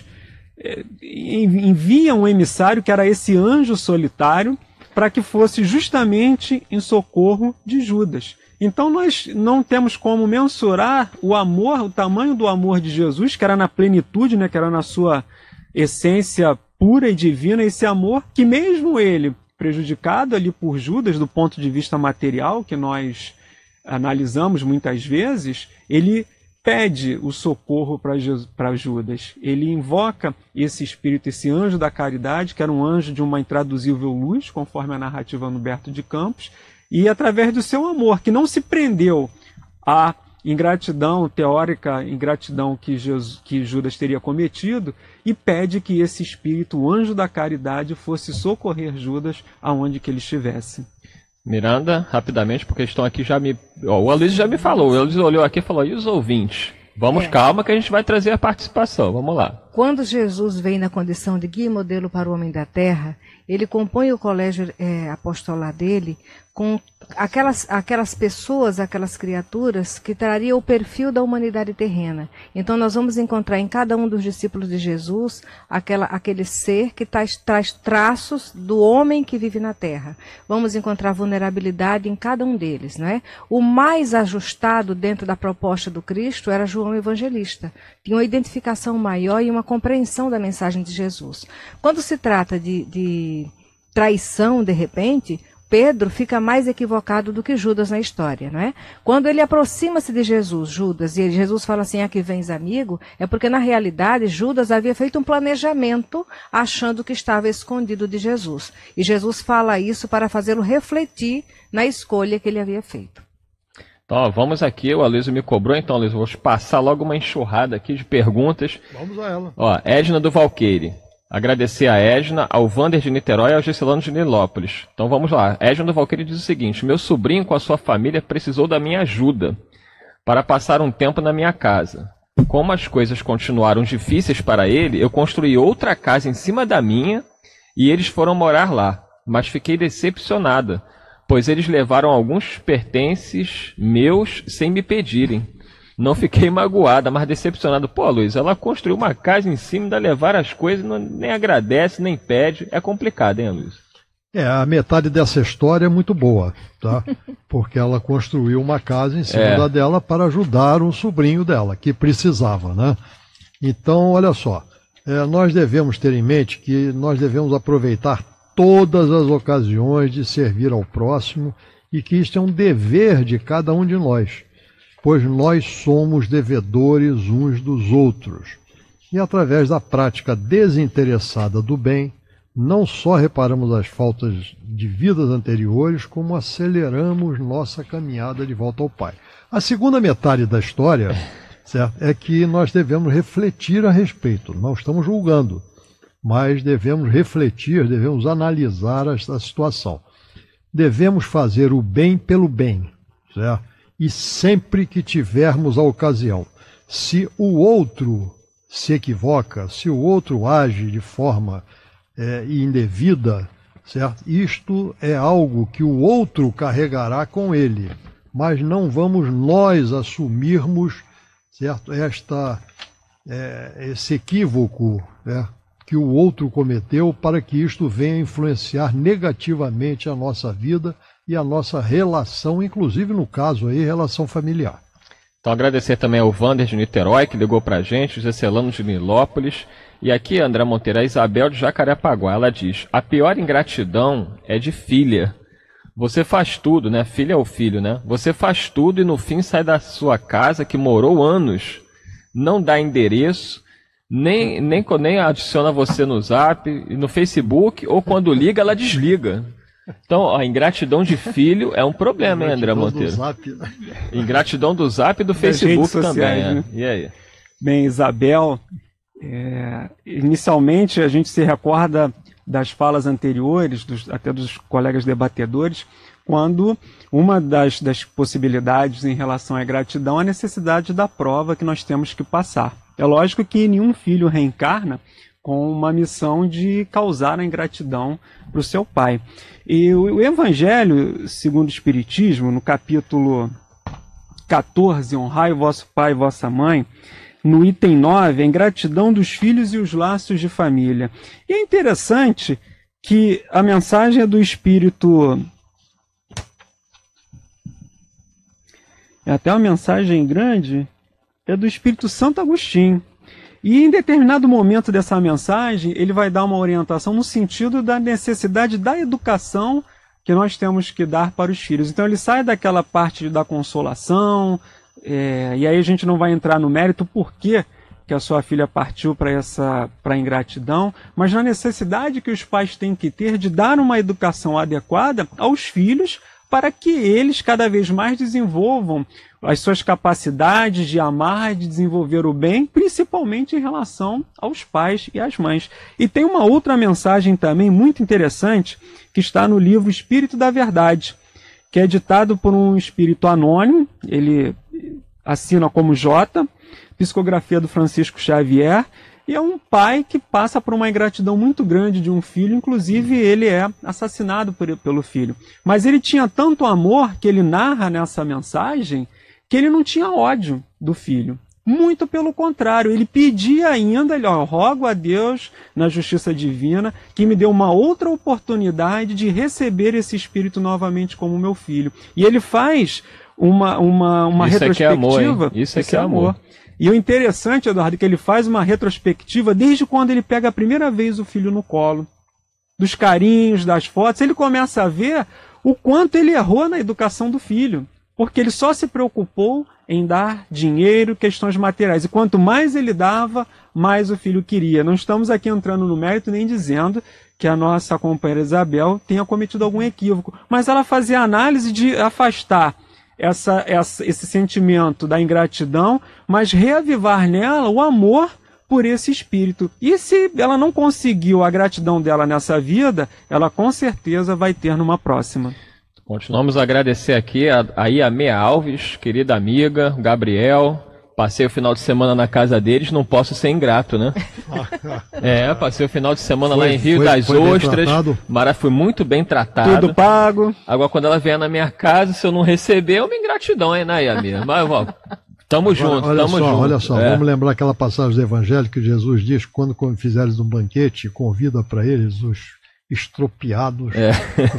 envia um emissário, que era esse anjo solitário, para que fosse justamente em socorro de Judas. Então nós não temos como mensurar o amor, o tamanho do amor de Jesus, que era na plenitude, né, que era na sua essência pura e divina, esse amor que mesmo ele prejudicado ali por Judas do ponto de vista material, que nós analisamos muitas vezes, ele pede o socorro para Judas. Ele invoca esse espírito, esse anjo da caridade, que era um anjo de uma intraduzível luz, conforme a narrativa Humberto de Campos, e através do seu amor, que não se prendeu à ingratidão teórica, ingratidão que, Jesus, que Judas teria cometido, e pede que esse espírito, o anjo da caridade, fosse socorrer Judas aonde que ele estivesse. Miranda, rapidamente, porque estão aqui já me... Ó, o Aloysio já me falou, o Aloysio olhou aqui e falou, e os ouvintes? Vamos, é. calma, que a gente vai trazer a participação, vamos lá. Quando Jesus vem na condição de guia e modelo para o homem da terra, ele compõe o colégio é, apostolar dele com aquelas, aquelas pessoas, aquelas criaturas que trariam o perfil da humanidade terrena. Então nós vamos encontrar em cada um dos discípulos de Jesus aquela, aquele ser que traz, traz traços do homem que vive na terra. Vamos encontrar vulnerabilidade em cada um deles, não é? O mais ajustado dentro da proposta do Cristo era João Evangelista. Tinha uma identificação maior e uma compreensão da mensagem de Jesus. Quando se trata de, de traição, de repente, Pedro fica mais equivocado do que Judas na história, não é? Quando ele aproxima-se de Jesus, Judas, e Jesus fala assim, aqui vens amigo, é porque na realidade Judas havia feito um planejamento achando que estava escondido de Jesus. E Jesus fala isso para fazê-lo refletir na escolha que ele havia feito. Então, ó, vamos aqui, o Aloysio me cobrou, então, Aloysio, vou passar logo uma enxurrada aqui de perguntas. Vamos a ela. Ó, Edna do Valqueire. Agradecer a Edna, ao Vander de Niterói e ao Gessilano de Nilópolis. Então vamos lá. Edna do Valqueire diz o seguinte, meu sobrinho com a sua família precisou da minha ajuda para passar um tempo na minha casa. Como as coisas continuaram difíceis para ele, eu construí outra casa em cima da minha e eles foram morar lá. Mas fiquei decepcionada, pois eles levaram alguns pertences meus sem me pedirem. Não fiquei magoada, mas decepcionada. Pô, Luiz, ela construiu uma casa em cima, ainda levar as coisas, não, nem agradece, nem pede. É complicado, hein, Luiz? É, a metade dessa história é muito boa, tá? Porque ela construiu uma casa em cima é. da dela para ajudar um sobrinho dela, que precisava, né? Então, olha só, é, nós devemos ter em mente que nós devemos aproveitar todas as ocasiões de servir ao próximo e que isto é um dever de cada um de nós, pois nós somos devedores uns dos outros. E através da prática desinteressada do bem, não só reparamos as faltas de vidas anteriores, como aceleramos nossa caminhada de volta ao Pai. A segunda metade da história, certo, é que nós devemos refletir a respeito. Não estamos julgando, mas devemos refletir, devemos analisar esta situação. Devemos fazer o bem pelo bem, certo? E sempre que tivermos a ocasião, se o outro se equivoca, se o outro age de forma é, indevida, certo? Isto é algo que o outro carregará com ele, mas não vamos nós assumirmos, certo? Esta, é, esse equívoco, né, que o outro cometeu para que isto venha influenciar negativamente a nossa vida e a nossa relação, inclusive no caso aí, relação familiar. Então agradecer também ao Vander de Niterói, que ligou pra gente, o Gesselano de Nilópolis. E aqui, André Monteiro, a Isabel de Jacarepaguá, ela diz, a pior ingratidão é de filha. Você faz tudo, né? Filha é o filho, né? Você faz tudo e no fim sai da sua casa, que morou anos, não dá endereço, nem, nem, nem adiciona você no Zap, no Facebook, ou quando liga, ela desliga. Então, a ingratidão de filho é um problema, hein, André Monteiro? Do Zap, né? Ingratidão do Zap e do Facebook sociais, também, né? Né? E aí? Bem, Isabel, é, inicialmente a gente se recorda das falas anteriores, dos, até dos colegas debatedores, quando uma das, das possibilidades em relação à gratidão é a necessidade da prova que nós temos que passar. É lógico que nenhum filho reencarna com uma missão de causar a ingratidão para o seu pai. E o Evangelho, segundo o Espiritismo, no capítulo quatorze, honrai o vosso pai e vossa mãe, no item nove, a ingratidão dos filhos e os laços de família. E é interessante que a mensagem é do Espírito... É até uma mensagem grande, é do Espírito Santo Agostinho. E em determinado momento dessa mensagem, ele vai dar uma orientação no sentido da necessidade da educação que nós temos que dar para os filhos. Então ele sai daquela parte da consolação, é, e aí a gente não vai entrar no mérito por que que a sua filha partiu para essa para a ingratidão, mas na necessidade que os pais têm que ter de dar uma educação adequada aos filhos para que eles cada vez mais desenvolvam as suas capacidades de amar, de desenvolver o bem, principalmente em relação aos pais e às mães. E tem uma outra mensagem também muito interessante que está no livro Espírito da Verdade, que é ditado por um espírito anônimo, ele assina como J, psicografia do Francisco Xavier, e é um pai que passa por uma ingratidão muito grande de um filho, inclusive ele é assassinado por, pelo filho. Mas ele tinha tanto amor, que ele narra nessa mensagem, que ele não tinha ódio do filho. Muito pelo contrário, ele pedia ainda, ele, ó, rogo a Deus, na justiça divina, que me dê uma outra oportunidade de receber esse espírito novamente como meu filho. E ele faz uma, uma, uma Isso retrospectiva. É amor, Isso é que é amor. amor. E o interessante, Eduardo, é que ele faz uma retrospectiva desde quando ele pega a primeira vez o filho no colo, dos carinhos, das fotos. Ele começa a ver o quanto ele errou na educação do filho, porque ele só se preocupou em dar dinheiro, questões materiais. E quanto mais ele dava, mais o filho queria. Não estamos aqui entrando no mérito nem dizendo que a nossa companheira Isabel tenha cometido algum equívoco, mas ela fazia a análise de afastar Essa, essa, esse sentimento da ingratidão, mas reavivar nela o amor por esse espírito. E se ela não conseguiu a gratidão dela nessa vida, ela com certeza vai ter numa próxima. Continuamos a agradecer aqui a, a Iamê Alves, querida amiga, Gabriel. Passei o final de semana na casa deles, não posso ser ingrato, né? É, passei o final de semana foi, lá em Rio foi, das foi Ostras. Mara foi muito bem tratado. Tudo pago. Agora, quando ela vier na minha casa, se eu não receber, é uma ingratidão, hein, né, Yamir? Mas, ó, tamo Agora, junto, olha tamo só, junto. Olha só, é. vamos lembrar aquela passagem do Evangelho que Jesus diz: quando fizeres um banquete, convida para eles os estropiados. É.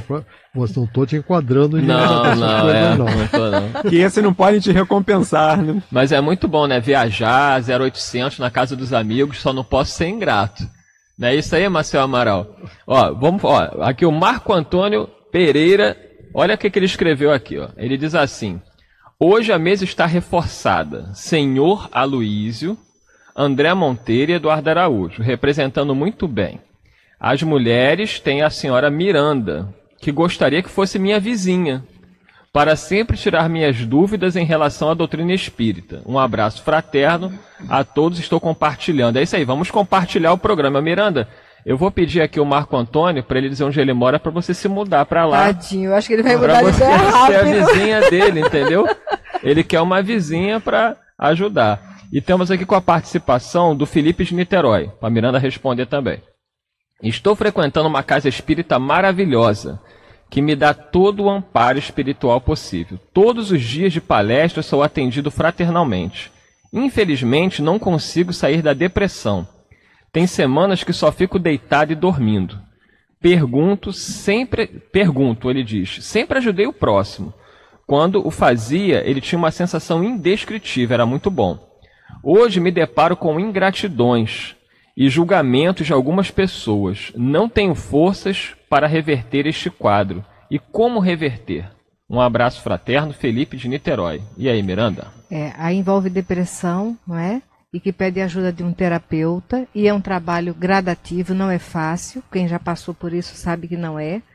Você não estou te enquadrando em não, não, é, não. não, tô, não. Que esse não pode te recompensar, né? Mas é muito bom, né? Viajar, zero oitocentos na casa dos amigos, só não posso ser ingrato. Não é isso aí, Marcelo Amaral? Ó, vamos, ó, aqui o Marco Antônio Pereira, olha o que, que ele escreveu aqui, ó. Ele diz assim: hoje a mesa está reforçada. Senhor Aloísio, André Monteiro e Eduardo Araújo, representando muito bem. As mulheres têm a senhora Miranda, que gostaria que fosse minha vizinha, para sempre tirar minhas dúvidas em relação à doutrina espírita. Um abraço fraterno a todos, estou compartilhando. É isso aí, vamos compartilhar o programa. Miranda, eu vou pedir aqui o Marco Antônio para ele dizer onde ele mora, para você se mudar para lá. Tadinho, eu acho que ele vai mudar de ideia rápido. Pra você ser a vizinha dele, entendeu? Ele quer uma vizinha para ajudar. E temos aqui com a participação do Felipe de Niterói, para a Miranda responder também. Estou frequentando uma casa espírita maravilhosa, que me dá todo o amparo espiritual possível. Todos os dias de palestra sou atendido fraternalmente. Infelizmente, não consigo sair da depressão. Tem semanas que só fico deitado e dormindo. Pergunto, sempre... Pergunto, ele diz, sempre ajudei o próximo. Quando o fazia, ele tinha uma sensação indescritível, era muito bom. Hoje me deparo com ingratidões e julgamentos de algumas pessoas. Não tenho forças para reverter este quadro. E como reverter? Um abraço fraterno, Felipe de Niterói. E aí, Miranda? É, aí envolve depressão, não é? E que pede ajuda de um terapeuta. E é um trabalho gradativo, não é fácil. Quem já passou por isso sabe que não é.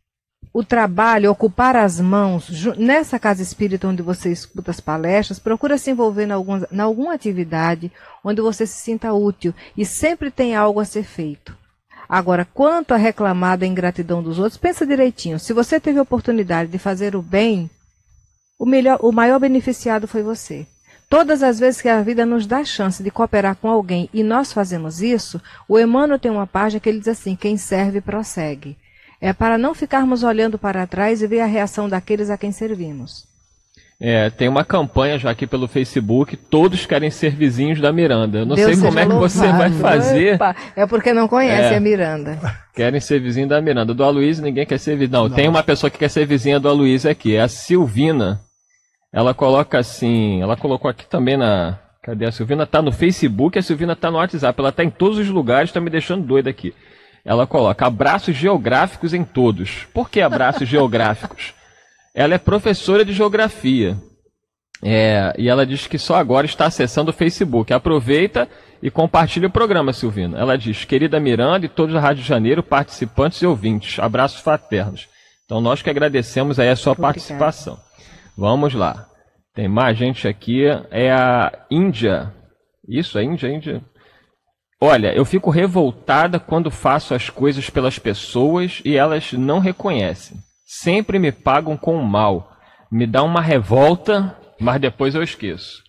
O trabalho, ocupar as mãos, nessa casa espírita onde você escuta as palestras, procura se envolver em alguma, em alguma atividade onde você se sinta útil e sempre tem algo a ser feito. Agora, quanto a reclamar da ingratidão dos outros, pensa direitinho. Se você teve a oportunidade de fazer o bem, o, melhor, o maior beneficiado foi você. Todas as vezes que a vida nos dá a chance de cooperar com alguém e nós fazemos isso, o Emmanuel tem uma página que ele diz assim: quem serve, prossegue. É para não ficarmos olhando para trás e ver a reação daqueles a quem servimos. É, tem uma campanha já aqui pelo Facebook, todos querem ser vizinhos da Miranda. Eu não Deus sei como é que louvado. você vai fazer. Opa, é porque não conhece É. a Miranda. Querem ser vizinho da Miranda. Do Aloysio ninguém quer ser vizinho. Não, não, tem uma pessoa que quer ser vizinha do Aloysio aqui, é a Silvina. Ela coloca assim, ela colocou aqui também na... Cadê? A Silvina tá no Facebook, a Silvina tá no WhatsApp. Ela tá em todos os lugares, tá me deixando doida aqui. Ela coloca abraços geográficos em todos. Por que abraços geográficos? Ela é professora de geografia. É, e ela diz que só agora está acessando o Facebook. Aproveita e compartilha o programa, Silvina. Ela diz, querida Miranda e todos da Rádio Janeiro, participantes e ouvintes, abraços fraternos. Então nós que agradecemos aí a sua Obrigada. participação. Vamos lá. Tem mais gente aqui. É a Índia. Isso, a Índia, a Índia. Olha, eu fico revoltada quando faço as coisas pelas pessoas e elas não reconhecem. Sempre me pagam com o mal. Me dá uma revolta, mas depois eu esqueço.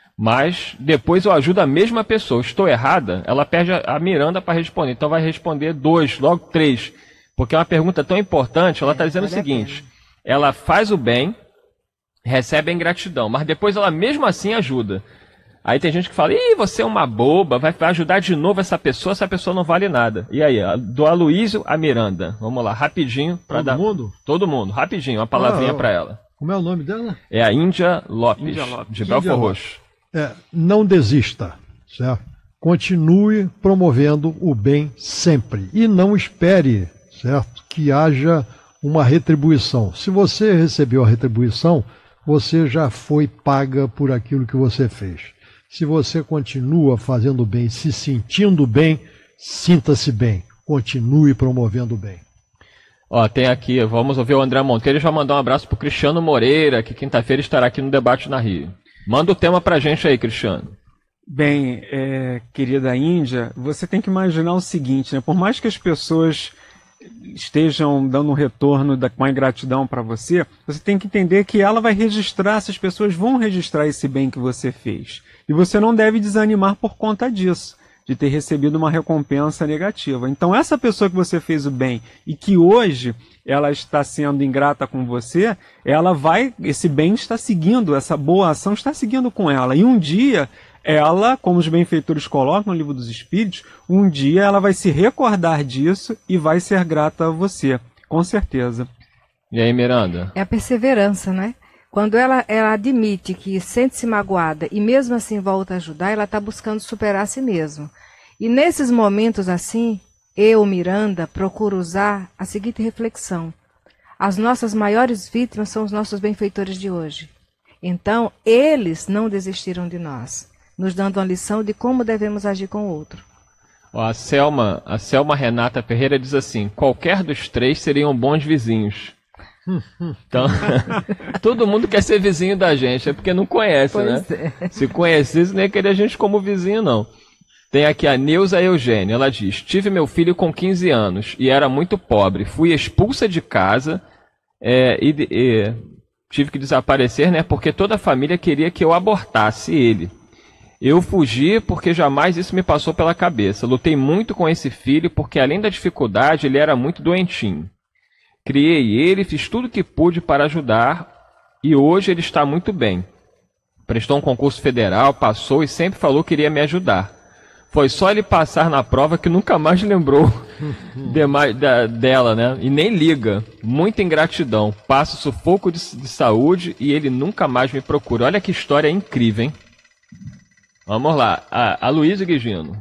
Mas depois eu ajudo a mesma pessoa. Estou errada? Ela perde a Miranda para responder. Então vai responder dois, logo três. Porque é uma pergunta tão importante. Ela está dizendo o seguinte. Ela faz o bem, recebe a ingratidão, mas depois ela mesmo assim ajuda. Aí tem gente que fala, ih, você é uma boba, vai ajudar de novo essa pessoa, essa pessoa não vale nada. E aí, do Aloysio a Miranda. Vamos lá, rapidinho. Todo dar... mundo? Todo mundo, rapidinho, uma palavrinha ah, para ela. Como é o nome dela? É a Índia Lopes, Índia Lopes. de Belfort Roxo. É, não desista, certo? Continue promovendo o bem sempre. E não espere, certo, que haja uma retribuição. Se você recebeu a retribuição, você já foi paga por aquilo que você fez. Se você continua fazendo bem, se sentindo bem, sinta-se bem. Continue promovendo o bem. Ó, tem aqui, vamos ouvir o André Monteiro e já mandar um abraço pro Cristiano Moreira, que quinta-feira estará aqui no Debate na Rio. Manda o tema pra gente aí, Cristiano. Bem, é, querida Índia, você tem que imaginar o seguinte, né? Por mais que as pessoas estejam dando um retorno da, com a ingratidão para você, você tem que entender que ela vai registrar, essas pessoas vão registrar esse bem que você fez. E você não deve desanimar por conta disso, de ter recebido uma recompensa negativa. Então essa pessoa que você fez o bem e que hoje ela está sendo ingrata com você, ela vai, esse bem está seguindo, essa boa ação está seguindo com ela. E um dia ela, como os benfeitores colocam no Livro dos Espíritos, um dia ela vai se recordar disso e vai ser grata a você, com certeza. E aí, Miranda? É a perseverança, né? Quando ela, ela admite que sente-se magoada e mesmo assim volta a ajudar, ela está buscando superar a si mesma. E nesses momentos assim, eu, Miranda, procuro usar a seguinte reflexão. As nossas maiores vítimas são os nossos benfeitores de hoje. Então, eles não desistiram de nós, nos dando uma lição de como devemos agir com o outro. Ó, a Selma, a Selma Renata Ferreira diz assim, qualquer dos três seriam bons vizinhos. Então, todo mundo quer ser vizinho da gente, é porque não conhece, pois né? É. Se conhecesse, nem queria a gente como vizinho, não. Tem aqui a Neuza Eugênia, ela diz, tive meu filho com quinze anos e era muito pobre, fui expulsa de casa é, e, e tive que desaparecer, né? Porque toda a família queria que eu abortasse ele. Eu fugi porque jamais isso me passou pela cabeça. Lutei muito com esse filho porque, além da dificuldade, ele era muito doentinho. Criei ele, fiz tudo o que pude para ajudar e hoje ele está muito bem. Prestou um concurso federal, passou e sempre falou que iria me ajudar. Foi só ele passar na prova que nunca mais lembrou de, da, dela, né? E nem liga. Muita ingratidão. Passo sufoco de, de saúde e ele nunca mais me procura. Olha que história incrível, hein? Vamos lá. A, a Luísa Guigino.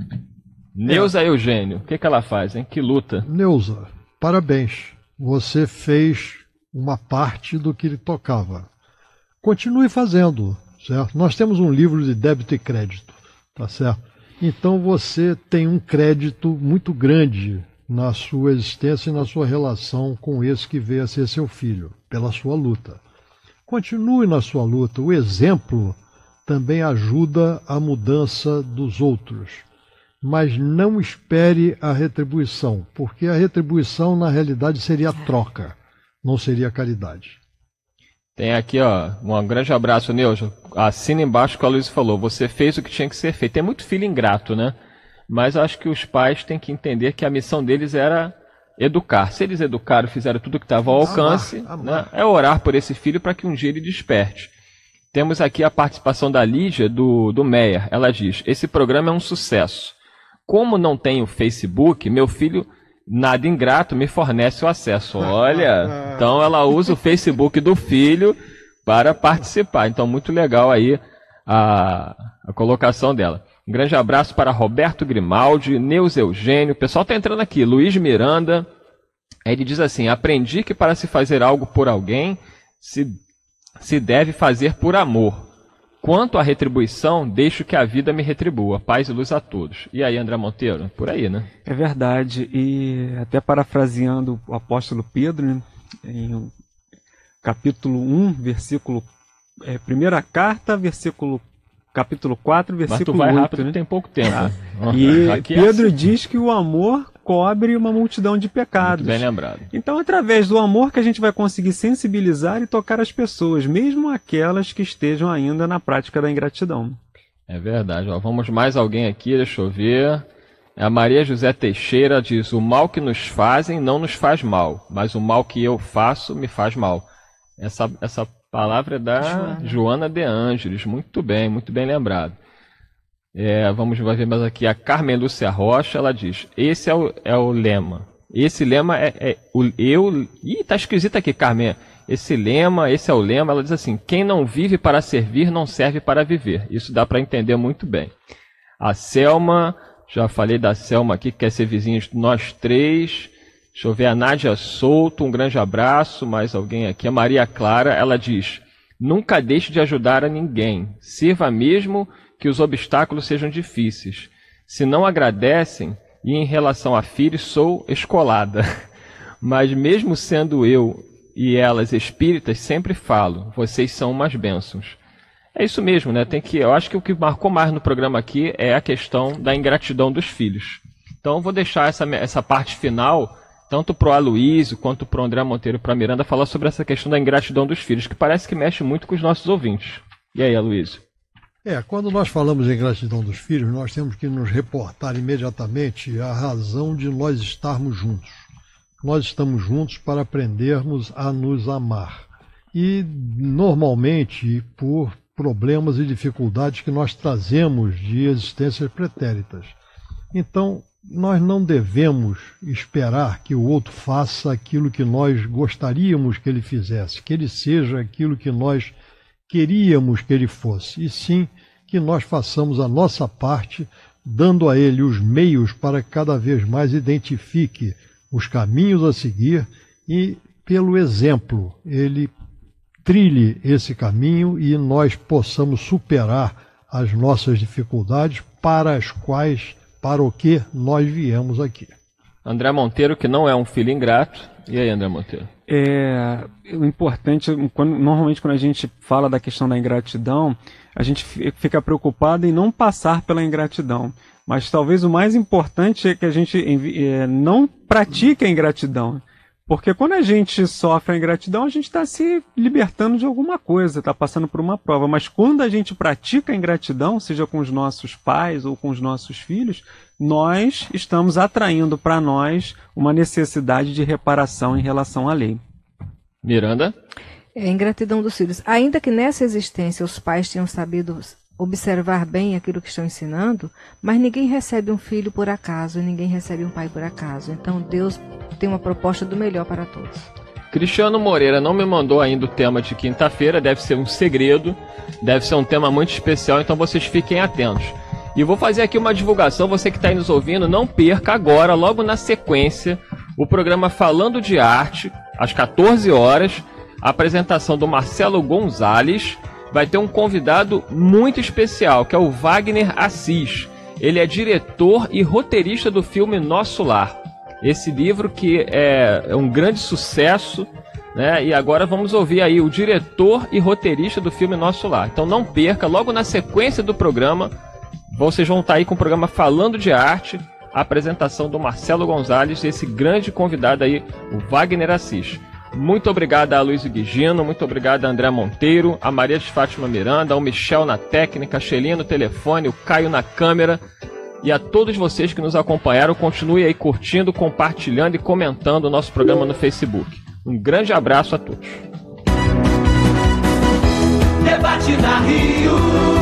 Neuza é. Eugênio. O que, que ela faz, hein? Que luta. Neuza, parabéns. Você fez uma parte do que lhe tocava. Continue fazendo, certo? Nós temos um livro de débito e crédito, tá certo? Então você tem um crédito muito grande na sua existência e na sua relação com esse que veio a ser seu filho, pela sua luta. Continue na sua luta. O exemplo também ajuda a mudança dos outros. Mas não espere a retribuição, porque a retribuição, na realidade, seria troca, não seria caridade. Tem aqui, ó, um grande abraço, Neuza. Assina embaixo o que a Luísa falou. Você fez o que tinha que ser feito. Tem muito filho ingrato, né? Mas acho que os pais têm que entender que a missão deles era educar. Se eles educaram, fizeram tudo que estava ao alcance, amar, amar. Né? É orar por esse filho para que um dia ele desperte. Temos aqui a participação da Lígia, do, do Meyer. Ela diz, esse programa é um sucesso. Como não tenho Facebook, meu filho, nada ingrato, me fornece o acesso. Olha, então ela usa o Facebook do filho para participar. Então, muito legal aí a, a colocação dela. Um grande abraço para Roberto Grimaldi, Neus Eugênio, o pessoal está entrando aqui, Luiz Miranda. Ele diz assim: aprendi que para se fazer algo por alguém, se, se deve fazer por amor. Quanto à retribuição, deixo que a vida me retribua. Paz e luz a todos. E aí, André Monteiro? Por aí, né? É verdade. E até parafraseando o apóstolo Pedro, né, em capítulo um, versículo... É, primeira carta, versículo... Capítulo quatro, versículo oito. Mas tu vai rápido, né? Tem pouco tempo. Ah. E Aqui Pedro é assim. diz que o amor cobre uma multidão de pecados. Muito bem lembrado. Então, através do amor que a gente vai conseguir sensibilizar e tocar as pessoas, mesmo aquelas que estejam ainda na prática da ingratidão. É verdade. Ó, vamos mais alguém aqui, deixa eu ver. A Maria José Teixeira diz: o mal que nos fazem não nos faz mal, mas o mal que eu faço me faz mal. Essa, essa palavra é da Joana, Joana de Ângeles. Muito bem, muito bem lembrado. É, vamos ver mais aqui. A Carmen Lúcia Rocha, ela diz: esse é o, é o lema. Esse lema é, é o eu... Ih, tá esquisito aqui, Carmen. Esse lema, esse é o lema. Ela diz assim: quem não vive para servir, não serve para viver. Isso dá para entender muito bem. A Selma, já falei da Selma aqui, que quer ser vizinha de nós três. Deixa eu ver, a Nádia Souto, um grande abraço. Mais alguém aqui. A Maria Clara, ela diz: nunca deixe de ajudar a ninguém. Sirva mesmo que os obstáculos sejam difíceis. Se não agradecem, e em relação a filhos, sou escolada. Mas mesmo sendo eu e elas espíritas, sempre falo: vocês são umas bênçãos. É isso mesmo, né? Tem que, eu acho que o que marcou mais no programa aqui é a questão da ingratidão dos filhos. Então, vou deixar essa, essa parte final, tanto para o Aloysio quanto para o André Monteiro e para a Miranda, falar sobre essa questão da ingratidão dos filhos, que parece que mexe muito com os nossos ouvintes. E aí, Aloysio? É, quando nós falamos em gratidão dos filhos, nós temos que nos reportar imediatamente a razão de nós estarmos juntos. Nós estamos juntos para aprendermos a nos amar. E, normalmente, por problemas e dificuldades que nós trazemos de existências pretéritas. Então, nós não devemos esperar que o outro faça aquilo que nós gostaríamos que ele fizesse, que ele seja aquilo que nós queríamos que ele fosse, e sim que nós façamos a nossa parte, dando a ele os meios para que cada vez mais identifique os caminhos a seguir e, pelo exemplo, ele trilhe esse caminho e nós possamos superar as nossas dificuldades para as quais, para o que nós viemos aqui. André Monteiro, que não é um filho ingrato. E aí, André Monteiro? É, o importante, quando, normalmente quando a gente fala da questão da ingratidão, a gente fica preocupado em não passar pela ingratidão. Mas talvez o mais importante é que a gente é, não pratique a ingratidão. Porque quando a gente sofre a ingratidão, a gente está se libertando de alguma coisa, está passando por uma prova. Mas quando a gente pratica a ingratidão, seja com os nossos pais ou com os nossos filhos, nós estamos atraindo para nós uma necessidade de reparação em relação à lei. Miranda? É a ingratidão dos filhos. Ainda que nessa existência os pais tenham sabido observar bem aquilo que estão ensinando, mas ninguém recebe um filho por acaso, ninguém recebe um pai por acaso. Então Deus tem uma proposta do melhor para todos. Cristiano Moreira não me mandou ainda o tema de quinta-feira, deve ser um segredo, deve ser um tema muito especial, então vocês fiquem atentos. E vou fazer aqui uma divulgação, você que está aí nos ouvindo, não perca agora, logo na sequência, o programa Falando de Arte, às quatorze horas, a apresentação do Marcelo Gonzalez. Vai ter um convidado muito especial, que é o Wagner Assis. Ele é diretor e roteirista do filme Nosso Lar. Esse livro que é um grande sucesso, né? E agora vamos ouvir aí o diretor e roteirista do filme Nosso Lar. Então não perca, logo na sequência do programa, vocês vão estar aí com o programa Falando de Arte, a apresentação do Marcelo Gonzalez e esse grande convidado aí, o Wagner Assis. Muito obrigado a Luiz Guigino, muito obrigado a André Monteiro, a Maria de Fátima Miranda, ao Michel na técnica, a Shelinha no telefone, o Caio na câmera e a todos vocês que nos acompanharam. Continue aí curtindo, compartilhando e comentando o nosso programa no Facebook. Um grande abraço a todos. Debate na Rio.